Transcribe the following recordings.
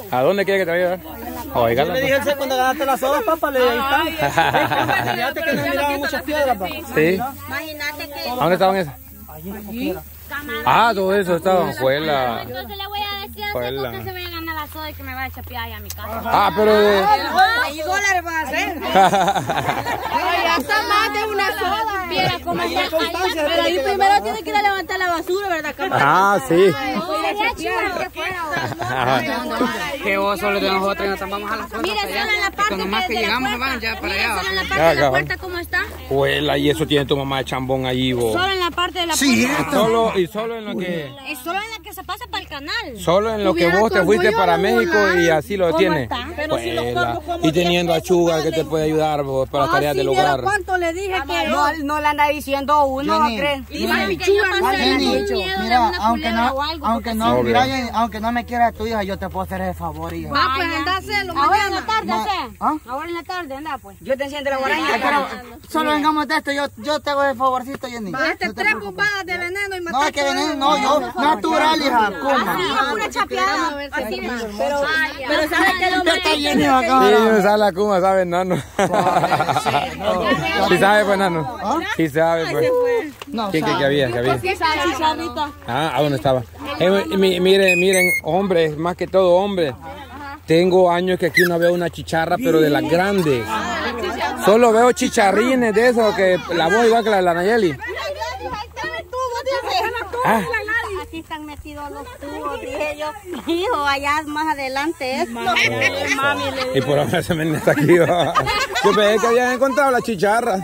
¿A dónde quiere que te vaya a dar? Oiga, le dije el cuando ganaste las sodas, papá, le dije, ahí está. Fíjate que nos miraban muchas piedras, papá. Sí. Imagínate que... ¿A dónde estaban esas? Allí. Ah, todo eso estaban. Fue la... Entonces le voy a decir a Seco que se vaya a ganar la soda y que me vaya a chapear allá a mi casa. Ah, pero... $6 va a hacer. Ya está más de una soda. Mira cómo está. Pero ahí primero tiene que ir a levantar la basura, ¿verdad, camarada? Ah, sí. Que vos solo de nosotros y nos vamos a la puerta. Mira, solo en la parte cuando más que llegamos se van ya para allá. Solo en la parte de la puerta, ¿cómo está? Huela, y eso tiene tu mamá de chambón allí, vos. Solo en la parte de la puerta. Sí, solo en lo que... Es solo en la que se pasa para el canal. Solo en lo que vos te fuiste para México y así lo tiene. Y teniendo a Chuga que te puede ayudar vos para las tareas del hogar. ¿Cuánto le dije que No le anda diciendo uno, ¿no crees? mira, aunque no me quieras tu hija, yo te puedo hacer ese favor, hija. Va, pues anda a hacerlo. Ahora en la tarde, ahora en la tarde, anda pues. Yo te enciendo la guaraña. Pero solo vengamos de esto, yo te hago el favorcito, Jenny. Este 3 bombadas de veneno y matar. No, que veneno, no, yo, natural, hija, coma. Pura chapeada. Pero ¿sabes qué es lo más? Sí, me sale la cuma, ¿sabes, nano? ¿Sí sabe, pues, nano? Sí sabe, pues. ¿Qué había? Ah, ¿a dónde estaba? Miren, hombres, más que todo hombres. Tengo años que aquí no veo una chicharra, pero de las grandes. Solo veo chicharrines de esos, que la voz igual que la de la Nayeli. Aquí están metidos los tubos, dije yo. Hijo, allá más adelante esto. Y por ahora se me está aquí. Yo pensé que habían encontrado la chicharra.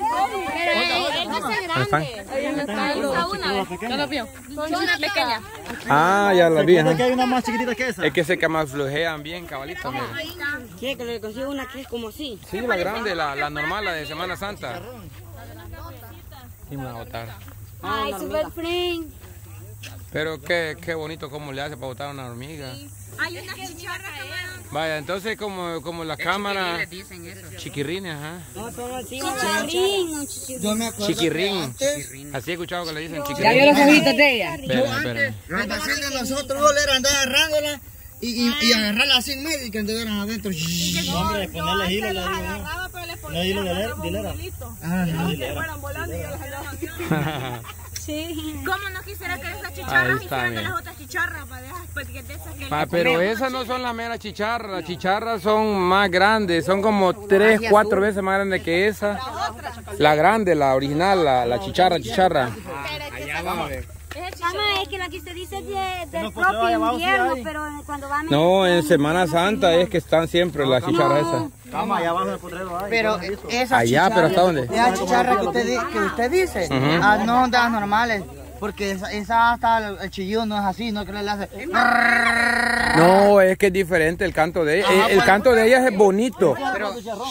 ¿No lo vio? Son una pequeña. Ah, ya la vi. Que hay una más chiquitita que esa. Es que se camuflajean bien, cabalito. ¿Quiere que le consiga una que es como así? Sí, la grande, la normal, la de Semana Santa. Y me va a botar. Ay, super friend. Pero qué bonito cómo le hace para botar una hormiga. Hay una chicharra que Vaya, entonces como la cámara... Chiquirrines, ajá. no son así. Chichirrín. Yo me acuerdo. Chiquirrín. Así he escuchado que le dicen Ya chiquirrín. vio los ojitos de ella. Espérame. La pasión de nosotros era andar agarrándola y agarrarla así en medio y que anduvieran adentro. Hombre, ponerle hilo, le digo. No hilo de hilera. fueran volando y yo las andaba. Sí. ¿Cómo no quisiera que esas chicharras hicieran de las otras chicharras para dejar de esas que Pero esas no son las meras chicharras. Las chicharras son más grandes. Son como 3, 4 veces más grandes que esa. La grande, la original, la chicharra. Allá vamos a ver. es que la que usted dice es del propio invierno, pero cuando van No, en Semana Santa es que están siempre las chicharras esas. Vamos, allá abajo del potrero hay. Pero esa Allá, pero ¿hasta dónde? Esa chicharra que usted dice, no son de las normales. Porque esa hasta el chillido no es así, no que le hace. No, es que es diferente el canto de ellas. El canto de ellas es bonito. Pero...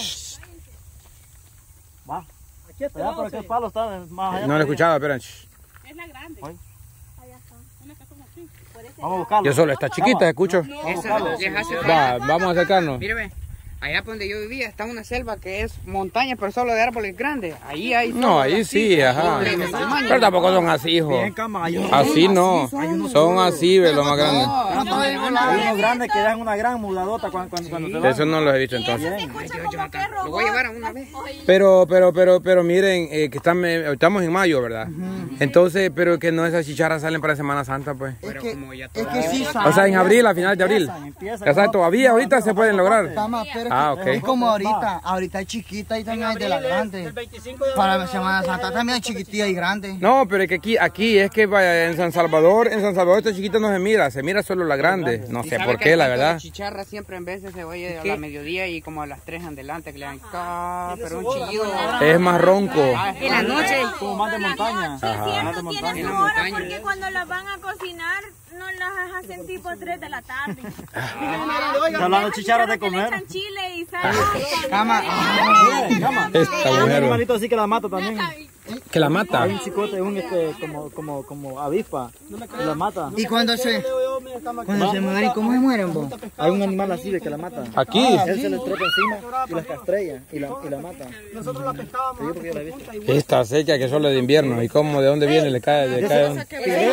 Va. Allá por aquel palo está más allá. No lo escuchaba, esperen. Es la grande. Allá está. Una que como así. Vamos a buscarlo. Yo solo, está chiquita, escucho. Vamos a acercarnos. Mire, allá donde yo vivía está una selva que es montaña, pero solo de árboles grandes. Ahí hay. No, ahí sí, ajá. Pero tampoco son así, hijo. Así no. Son así, ve, los más grandes. Hay unos grandes que dan una gran mudadota cuando se van. Eso no los he visto entonces. Lo voy a llevar a una vez. Pero miren, que estamos en mayo, ¿verdad? Entonces, pero que no esas chicharras salen para Semana Santa, pues. Es que sí O sea, en abril, a final de abril. O sea, todavía ahorita se pueden lograr. Ok. Es como ahorita es chiquita y también hay de la grande. Para la Semana Santa también hay chiquitilla y grande. No, pero es que aquí es que vaya, en San Salvador esta chiquita no se mira solo la grande. No sé por qué, la verdad. La chicharra siempre en veces se oye a la mediodía y como a las 3 en adelante que le dan pero un chillido. Es más ronco. En la noche. Como más de montaña. Sí, es cierto, tiene su hora porque cuando las van a cocinar no las hacen tipo 3 de la tarde. Está hablando de chicharras de comer. Le echan chile y sal. Cama. Esta Hay un mujer. animalito así que la mata también. Que la mata. Hay un chicote, como avispa. La mata. Y cuando se Cuando se mueren, ¿cómo se mueren, vos? Hay un animal así de que la mata. Aquí. Él se le trepa encima y las castrella y la mata. Nosotros la pescábamos. Esta seca que solo es de invierno. ¿Y cómo? ¿De dónde viene? ¿Le cae? ¿Le cae?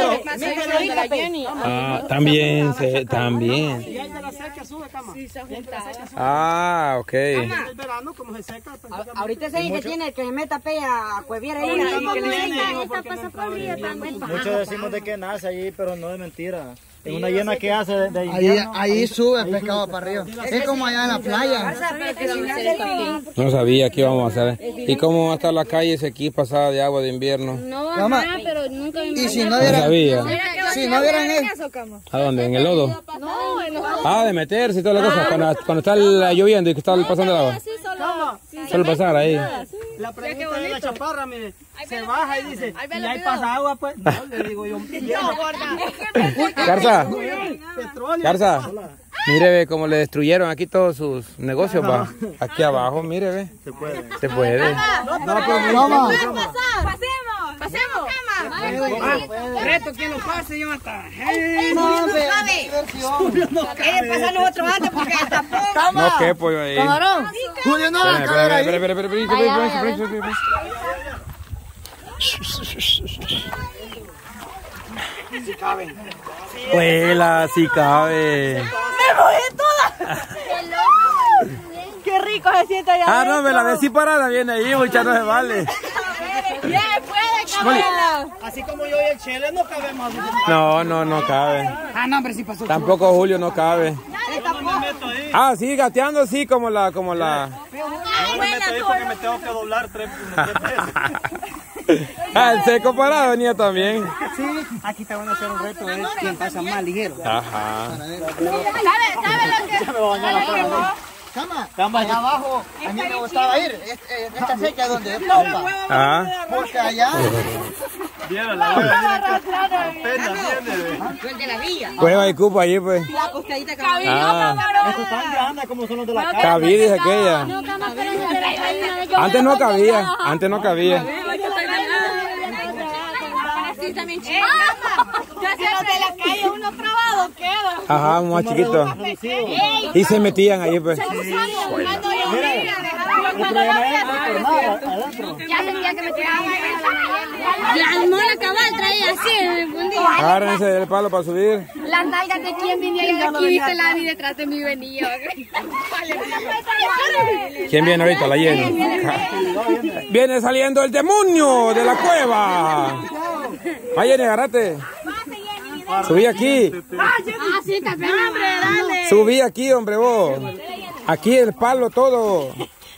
Ah, también. Ah, ok. Ahorita se dice que tiene que se meta a cueviar ahí. Muchos decimos de que nace allí, pero no es mentira. Es una llena que hace de invierno. Ahí sube el pescado para arriba. Es como allá en la playa. No sabía qué íbamos a hacer. ¿Y cómo va a estar la calle aquí pasada de agua de invierno? No va nada, pero nunca Y si no No vieran, sabía. si no vieran eso. ¿A dónde? ¿En el lodo? No, en los Ah, de meterse y toda la cosa. Cuando está lloviendo y que está pasando el agua. Solo pasar ahí. La pregunta de la chaparra, mire, se baja y dice, ¿y ahí pasa agua? Pues no, le digo yo. Garza, mire ve cómo le destruyeron aquí todos sus negocios, va. Aquí abajo, mire ve. Se puede. Pasemos. Reto, ¿quién lo pase, Jonathan? Pasar nosotros antes porque tampoco. No quepo yo ahí. Julio, no va a caer ahí. Espera. Huela, sí cabe. ¡Me mojé toda! ¡Qué rico se siente allá! Ah, no, me la ves si parada viene ahí, mucha no se vale. ¡Ya puede, cabrón! Así como yo y el Chele no cabemos. No cabe. Ah, no, hombre, sí pasó. Tampoco Julio no cabe. Ah, sí, gateando así como la. Yo me meto ahí porque me tengo que doblar 3 veces. Ah, el seco parado venía también. Sí, aquí te van a hacer un reto, es quien pasa más ligero. Ajá. ¿Sabe lo que? Cama, allá abajo, a mí me gustaba ir. Esta seca donde es popa. Ajá. Porque allá. Vieron la hueva, apenas viene. El de la villa. Cueva y cupo allí, pues. La costadita cabilla. Ah, Estos tan grandes como son los de la casa. cabí, dice aquella. Antes no cabía. Sí, también chico. Ya se de la calle uno probado queda. Ajá, más chiquito. Y se metían allí, pues. Ya sentía que me tiraba. La mona cabal traía así, me fundía. Agárrense del palo para subir. Las nalgas de quien venía y de aquí viste la vi detrás de mi venía. ¿Quién viene ahorita? La Jenny. Viene saliendo el demonio de la cueva. Va, Jenny, agárrate. Subí aquí. Ah, sí, también, hombre, dale. Subí aquí, hombre, vos. Aquí el palo todo.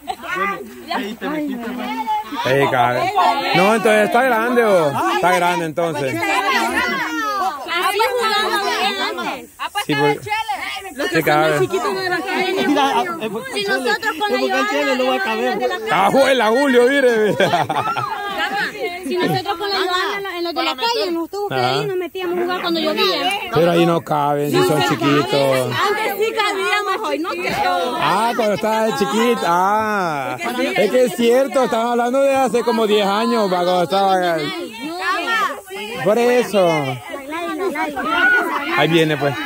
No, entonces está grande, vos. Está grande, entonces. Así jugamos antes. Sí, pues. Sí, cabe. Si nosotros con la Joana Ah, juela, Julio, mire. Si nosotros con la Joana en los de la calle nos tuvo que ir y nos metíamos a jugar cuando llovía. Pero ahí no caben, si son chiquitos. Antes sí cabíamos, hoy no quedó. Ah, cuando estaba chiquita. Ah, es que es cierto, estamos hablando de hace como 10 años, cuando estaba. Por eso. Ahí viene, pues.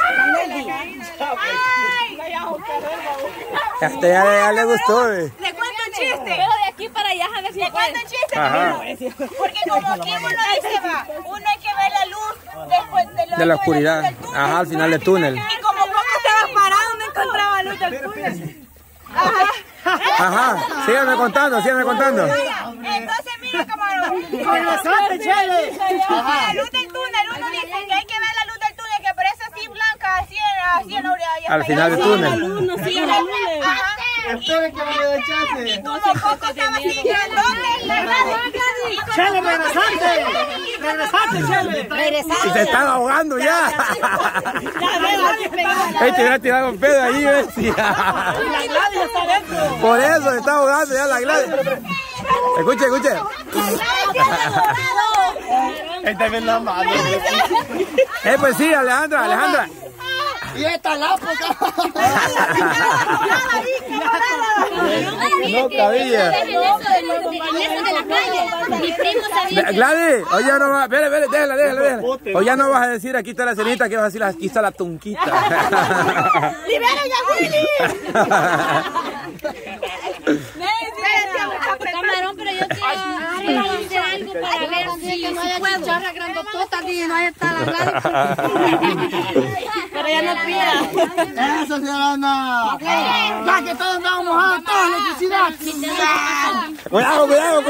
Hasta ya le gustó, Le cuento un chiste. Pero de aquí para allá a ver si le cuento un chiste. Ajá. Porque como aquí uno dice, uno hay que ver la luz después De la oscuridad. Ajá, al final del túnel. Y como poco estaba parado, no encontraba luz del túnel. Ajá, síganme contando. Entonces, mira, camarón. Con la luz del túnel, uno dice que hay que ver la luz del túnel, que parece así blanca, así en la orilla. Al final del túnel. Sí, la luz. Ajá. Esperen que me dé chance. Y tú no poco estabas así grandote. ¡Chele, regresate, Chele! Y se están ahogando ya. Ey, te hubiera tirado un pedo ahí, ¿ves? La Gladys está dentro. Por eso se está ahogando ya la Gladys. Escuche. Esta es la mano. Pues sí, Alejandra. Y esta lápiz. No cabía. Gladys, hoy ya no vas, déjala. Hoy ya no vas a decir aquí está la cenita, que vas a decir aquí está la tunquita. ¡Libera ya, Willy! Camarón, pero yo quiero hacer algo para ver si puedo. Charra grandotota, y no está la radio. Pero ya no pida. Eso, señora Ana. Ya que todos andamos mojados, toda electricidad. Cuidado.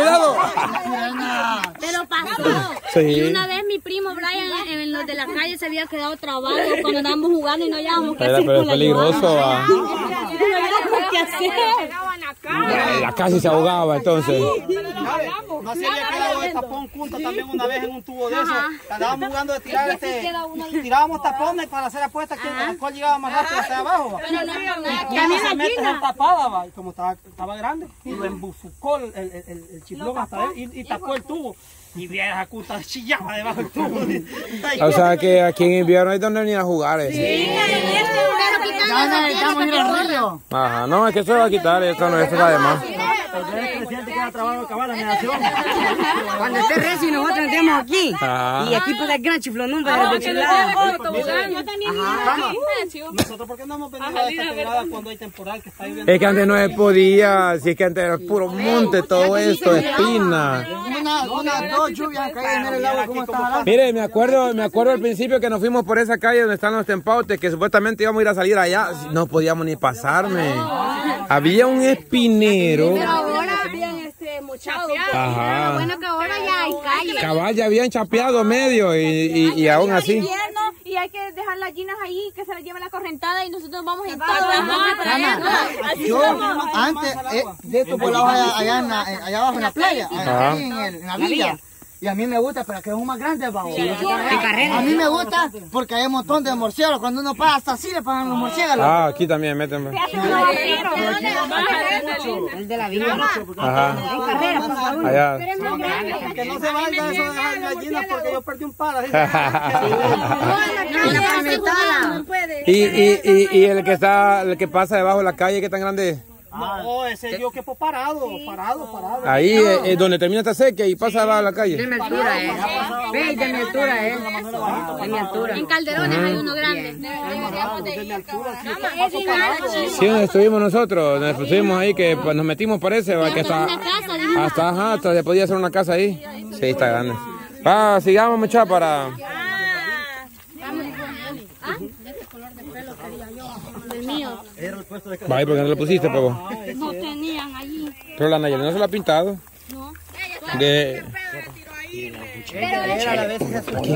Pero pasó. Sí. Y una vez mi primo Brian en los de la calle se había quedado trabado cuando andábamos jugando y no hallábamos qué hacer. Pero es peligroso. ¿Qué hacer? La casi se ahogaba entonces. No se había quedado de tapón junto también una vez en un tubo de eso. Andábamos jugando de tirar tirábamos tapones para hacer apuestas que el cual llegaba más rápido hasta abajo. Y se mete en tapada, y como estaba grande, y lo embufucó el chiflón hasta él y tapó el tubo. Y vieja cuta chillaba debajo del tubo. O sea que aquí en invierno hay donde venir a jugar. Ya necesitamos ir al río. Ajá, no, es que eso va a quitar, esto no es además. El presidente queda trabado acabar la generación. Cuando esté recio y nosotros entremos aquí. Ajá. Y aquí pues el gran chiflón para de chilada. Nosotros, ¿por qué no hemos venido a esta temporada cuando hay temporal que está lloviendo? Es que antes no se podía, si es que antes era puro monte, todo esto, espina. Dos lluvias caídas en el agua, ¿cómo está? Mire, me acuerdo al principio que nos fuimos por esa calle donde están los tempautes, que supuestamente íbamos a ir a salir allá, no podíamos ni pasarme. Había un espinero. Pero ahora habían mochado. Ajá. Bueno, que ahora ya hay calle. Cabal, ya habían chapeado medio y aún así. Y hay que dejar las gallinas ahí, que se las lleve la correntada y nosotros vamos en todo. Yo antes de estos volados allá abajo en la playa, en la villa. Y a mí me gusta, pero que es un más grande abajo. A mí me gusta porque hay un montón de murciélagos. Cuando uno pasa hasta así le pagan los murciélagos. Ah, aquí también, méteme. El de la villa. Ajá. Allá. Que no se vaya eso de dejar gallinas porque yo perdí un par. Y el que pasa debajo de la calle, ¿qué tan grande es? No, ese yo que fue parado. Ahí es donde termina esta sequía y pasa debajo de la calle. De mi altura, Ve, de mi altura, De mi altura. En Calderones hay uno grande. Sí, donde estuvimos nosotros, donde estuvimos ahí, que pues, nos metimos parece, que hasta se podía hacer una casa ahí. Sí, está grande. Sigamos muchachos para... El mío. Vaya, ¿por qué no lo pusiste, Pavo? No tenían allí. Pero la Nayeli no se lo ha pintado. No. De... Aquí.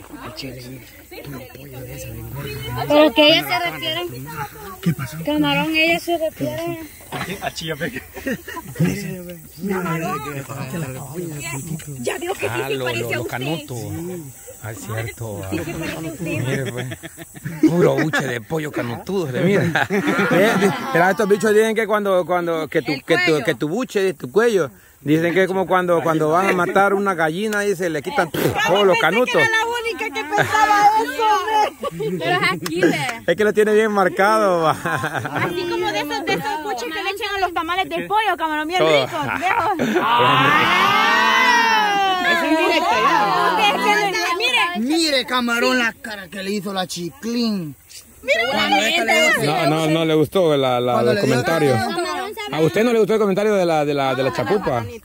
Pero que ella se refiere. ¿Qué pasó? Camarón, ella se refiere. A chilla peque. Ya veo que sí parece a usted. Canuto. Ah, es cierto. Mire, pues. Puro buche de pollo canutudo, mira. Estos bichos dicen que que tu buche, tu cuello, dicen que es como cuando van a matar una gallina y se le quitan todos los canutos. Era la única que pensaba eso, pero es aquí, es que lo tiene bien marcado. Así como de esos buches que le echan a los tamales de pollo, camarón, bien ricos, Mire, camarón, la cara que le hizo la Chiclín. No le gustó el comentario. ¿A usted no le gustó el comentario de la chapupa? Son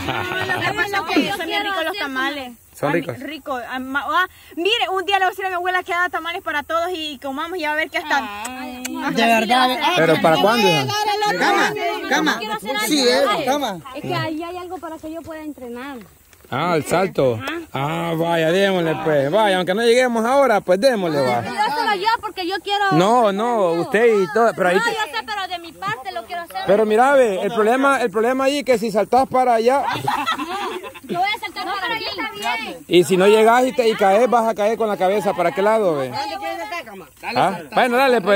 bien ricos los tamales. Son ricos. Mire, un día le voy a decir a mi abuela que haga tamales para todos y comamos y a ver qué están. De verdad. ¿Pero para cuándo? Cama. Sí, cama. Es que ahí hay algo para que yo pueda entrenar. Ah, el salto. Ah, vaya, démosle pues. Vaya, aunque no lleguemos ahora, pues démosle, va. Yo solo yo porque yo quiero... No, usted y todo. Pero ahí No, yo sé, pero de mi parte lo quiero hacer. Pero mira, ve, el problema ahí es que si saltás para allá... Yo voy a saltar para allá, está bien. Y si no llegas y caes, vas a caer con la cabeza. ¿Para qué lado, ve? Bueno, dale pues.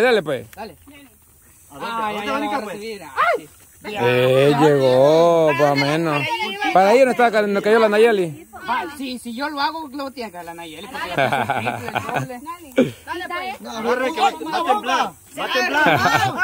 Llegó, más o menos. Para ahí no cayó la Nayeli. Si yo lo hago, lo tiene que dar la Nayeli. Porque la doble. Dale, pues. No, agarre que va a temblar. Va a temblar.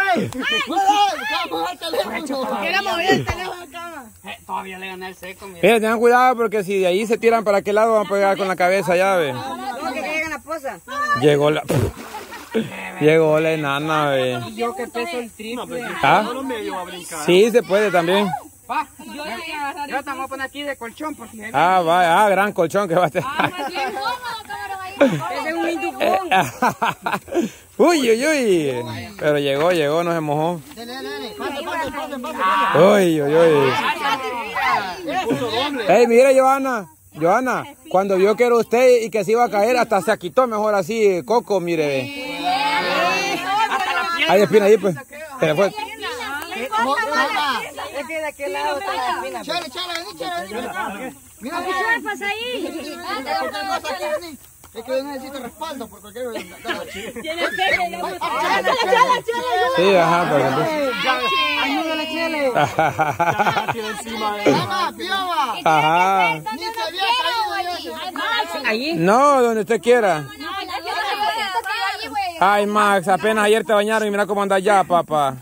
Quiero mover el teléfono de cama. Todavía le gané el seco. Mira, tengan cuidado porque si de ahí se tiran para aquel lado van a pegar con la cabeza, ya ve. No, que llegan la posa. Llegó la... Llegó la enana, ve. Y yo que peso el triple. ¿Ah? Sí, se puede también. Va, yo te voy a poner aquí de colchón por si hay... Va, gran colchón que va a tener. Ese es un indufón. Uy. Pero llegó, no se mojó. Uy. Ey, mire, Johanna, cuando vio que era usted y que se iba a caer, hasta se quitó mejor así, Coco, mire. Hay espina ahí, pues. Se le fue. Es que de aquel lado está la espina. Chale, vení. Mira, ¿Qué pasa ahí? es que yo necesito respaldo por cualquier... Tiene pele. Sí, ajá, por ejemplo. Ayúdale, Chele. Ajá. Ni se había caído. Allí. No, donde usted quiera. Ay, Max, apenas ayer te bañaron y mira cómo andas ya, papá.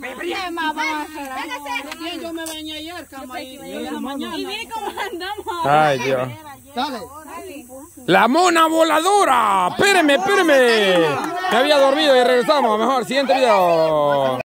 Yo me bañé ayer, cama. Y mire cómo andamos. Ay, Dios. Dale. La mona voladora. Espéreme. Me había dormido y regresamos. Mejor, siguiente video.